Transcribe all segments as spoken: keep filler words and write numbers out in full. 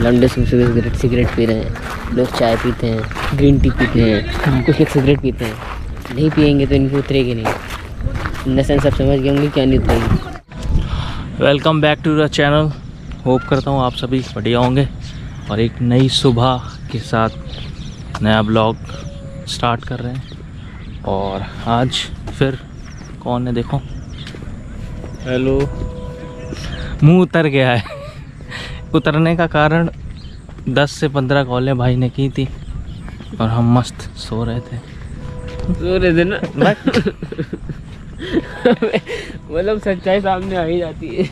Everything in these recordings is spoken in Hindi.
लंडे सुबह सुबह सिगरेट सिगरेट पी रहे हैं, लोग चाय पीते हैं, ग्रीन टी पीते हैं, कुछ लोग सिगरेट पीते हैं। नहीं पियेंगे तो इनको उतरेगी नहीं। नशा सब समझ गए होंगे क्या नहीं उतरेगी। Welcome back to the channel. Hope करता हूँ आप सभी बढ़िया होंगे और एक नई सुबह के साथ नया ब्लॉग स्टार्ट कर रहे हैं। और आज फिर कौन है देखो, हेलो, मुंह उतर गया है। उतरने का कारण दस से पंद्रह कॉलें भाई ने की थी और हम मस्त सो रहे थे सो रहे थे ना। मतलब सच्चाई सामने आ ही जाती है।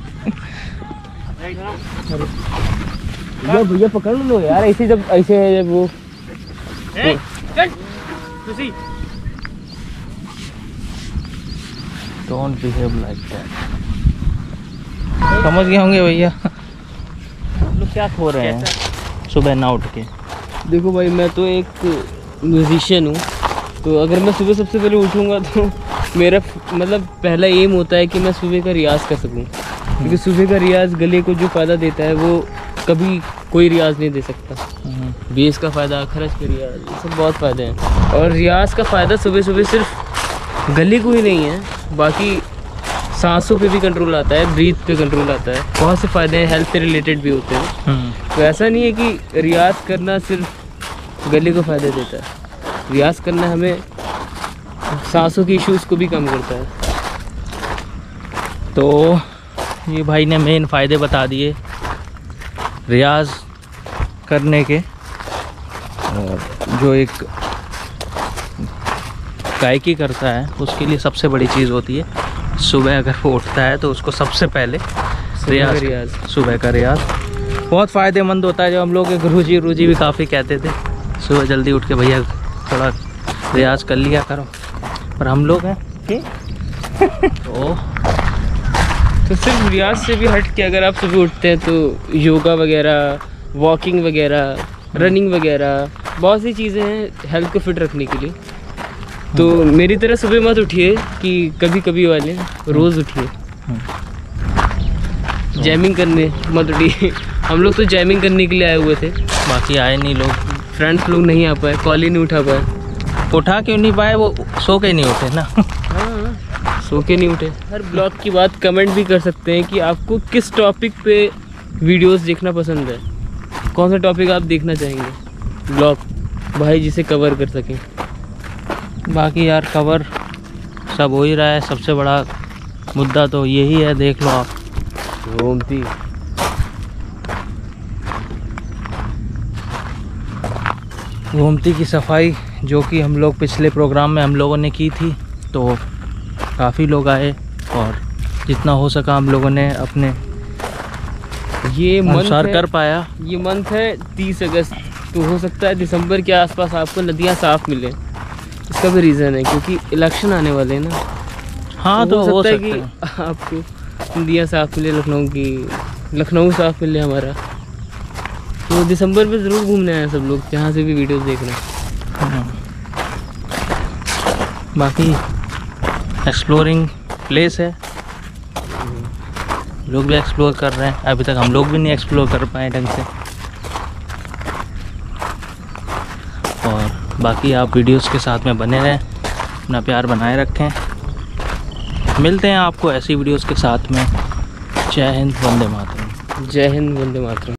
भैया पकड़ लो यार, ऐसे जब ऐसे जब वो डोंट बिहेव लाइक दैट। समझ गए होंगे भैया लोग क्या खो रहे हैं सुबह ना उठ के। देखो भाई, मैं तो एक म्यूजिशियन हूँ, तो अगर मैं सुबह सबसे पहले उठूँगा तो मेरा मतलब पहला एम होता है कि मैं सुबह का रियाज़ कर सकूँ, क्योंकि सुबह का रियाज़ गले को जो फ़ायदा देता है वो कभी कोई रियाज़ नहीं दे सकता। बेस का फ़ायदा, खरच का रियाज़, ये सब बहुत फ़ायदे हैं। और रियाज़ का फ़ायदा सुबह सुबह सिर्फ गले को ही नहीं है, बाकी सांसों पे भी कंट्रोल आता है, ब्रीथ पे कंट्रोल आता है, बहुत से फ़ायदे हैं, हेल्थ से रिलेटेड भी होते हैं। तो ऐसा नहीं है कि रियाज़ करना सिर्फ गले को फ़ायदा देता है, रियाज़ करना हमें सांसों के इश्यूज़ को भी कम करता है। तो ये भाई ने मेन फ़ायदे बता दिए रियाज़ करने के। और जो एक गायकी करता है उसके लिए सबसे बड़ी चीज़ होती है सुबह अगर वो उठता है तो उसको सबसे पहले रियाज रियाज सुबह का रियाज बहुत फ़ायदेमंद होता है। जो हम लोग के गुरुजी गुरुजी भी काफ़ी कहते थे सुबह जल्दी उठ के भैया थोड़ा रियाज कर लिया करो, पर हम लोग हैं तो तो सिर्फ रियाज से भी हट के अगर आप सुबह उठते हैं तो योगा वगैरह, वॉकिंग वगैरह, रनिंग वगैरह, बहुत सी चीज़ें हैं हेल्थ को फिट रखने के लिए। तो मेरी तरह सुबह मत उठिए कि कभी कभी वाले, रोज़ उठिए। जैमिंग करने मत उठिए। हम लोग तो जैमिंग करने के लिए आए हुए थे, बाकी आए नहीं लोग, फ्रेंड्स लोग नहीं आ पाए, कॉल ही नहीं उठा पाए। उठा क्यों नहीं पाए? वो सो के नहीं उठे ना। हाँ, सो के नहीं उठे। हर ब्लॉग की बात कमेंट भी कर सकते हैं कि आपको किस टॉपिक पे वीडियोस देखना पसंद है, कौन सा टॉपिक आप देखना चाहेंगे ब्लॉग भाई जिसे कवर कर सकें। बाकी यार कवर सब हो ही रहा है, सबसे बड़ा मुद्दा तो यही है, देख लो आप गोमती गोमती की सफाई जो कि हम लोग पिछले प्रोग्राम में हम लोगों ने की थी, तो काफ़ी लोग आए और जितना हो सका हम लोगों ने अपने ये अनुसार कर पाया। ये मंथ है तीस अगस्त, तो हो सकता है दिसंबर के आसपास आपको नदियाँ साफ़ मिले। इसका भी रीज़न है क्योंकि इलेक्शन आने वाले हैं ना। हाँ, तो, तो हो सकता है कि आपको नदियाँ साफ़ मिले, लखनऊ की लखनऊ साफ़ मिले हमारा। तो दिसंबर में ज़रूर घूमने आए सब लोग, जहाँ से भी वीडियोस देख रहे हैं। बाकी एक्सप्लोरिंग प्लेस है, लोग भी एक्सप्लोर कर रहे हैं। अभी तक हम लोग भी नहीं एक्सप्लोर कर पाए ढंग से। और बाकी आप वीडियोस के साथ में बने रहें, अपना प्यार बनाए रखें। मिलते हैं आपको ऐसी वीडियोस के साथ में। जय हिंद, वंदे मातरम। जय हिंद, वंदे मातरम।